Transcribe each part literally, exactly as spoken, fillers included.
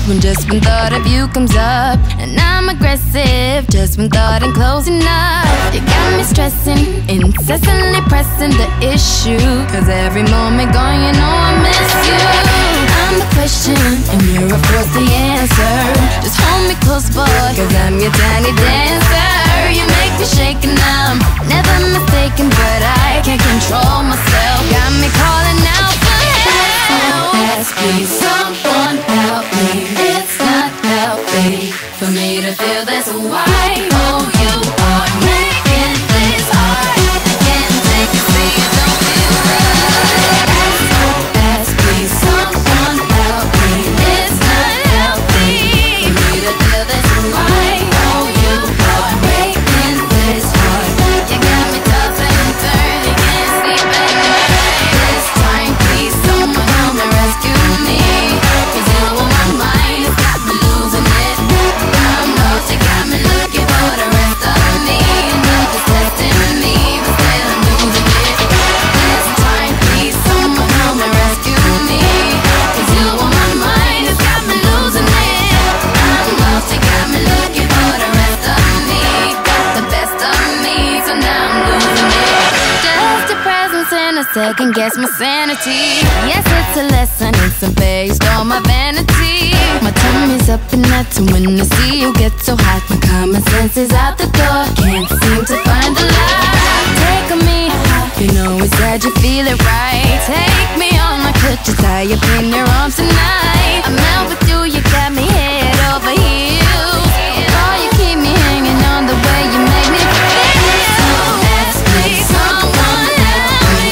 when just when thought of you comes up. And I'm aggressive just when thought ain't close enough. You got me stressing, incessantly pressing the issue, cause every moment gone you know I miss you. I'm the question and you're of course the answer. Just hold me close boy, cause I'm your tiny dancer. You make me shake and I'm never mistaken, but I can't control myself. Got me calling out for help. S O S, please someone help me. It's not healthy for me to feel this way. Oh, you are making this hard. I can't take it, see it don't feel right. S O S, please someone help me. It's not healthy for me to feel this way. Oh, you are making this hard. You got me tough and dirty, can't sleep at night. This time, please someone help me rescue me, cause you on my mind, it's got me losing it. I'm lost, you got me looking for the rest of me. Love is testing me, but still I'm losing it. This time, please someone help me rescue me, cause you on my mind, it's got me losing it. I'm lost, you got me looking for the rest of me. Got the best of me, so now I'm losing it. Just your presence in a second guess my sanity. Yes, it's a lesson, it's a based on my vanity. My tummy's up and that's when I see you get so hot. My common sense is out the door, can't seem to find the light. Take on me, you know we said you feel it right. Take me on, I could just tie up in your arms tonight. I'm out with you, you got me head over heels. Oh, you keep me hanging on the way you make me feel. So ask me, someone help me.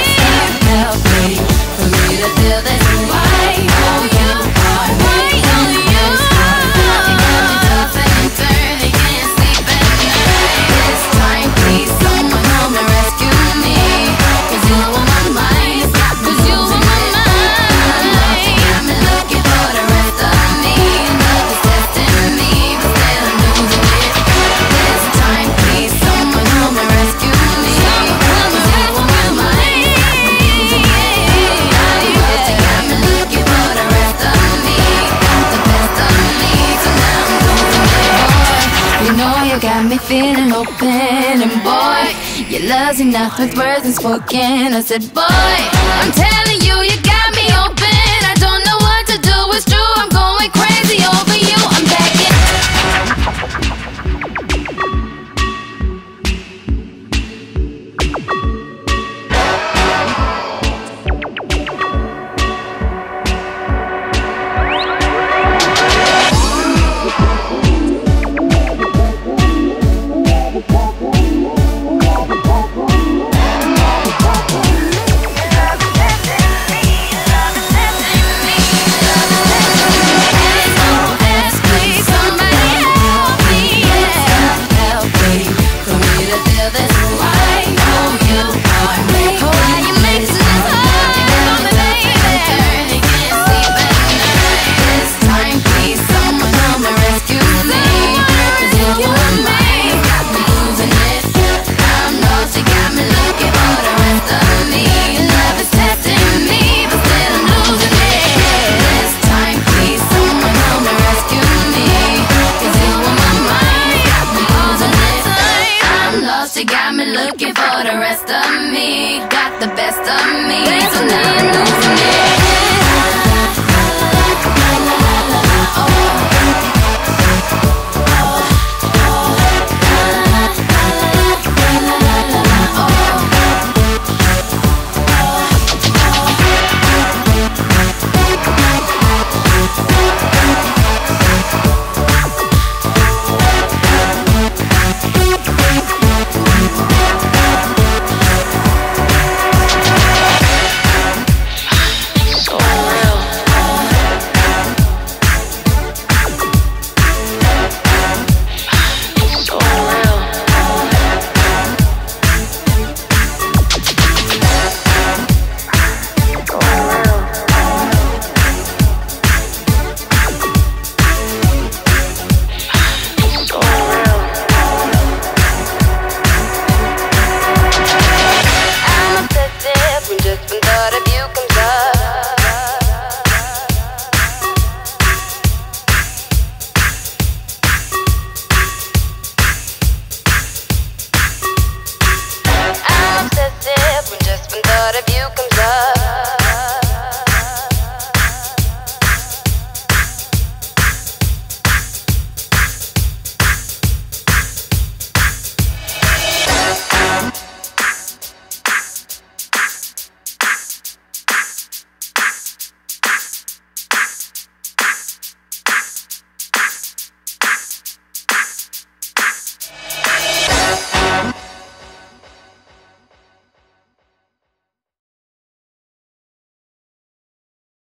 Help me, for me to feel this way. Oh, you are making this hard. You got me tough and dirty, can't sleep at night. This time, please, someone help me rescue me, cause you on my mind, it's got me losing it. I'm lost, you got me looking for the rest of me. Love is testing me, but still I'm losing it. This time, please, someone help me rescue me, cause you on my mind, it's got me losing it. I'm lost, you got me looking for the rest of me. Got the best of me, so now I'm losing it. You know you got me feeling open, and boy, your love's enough with words unspoken. I said, boy, I'm telling you, you got me open. I don't know what to do, it's true, I'm going crazy over you. I'm begging. You got me looking for the rest of me. Got the best of me, so now I'm losing it.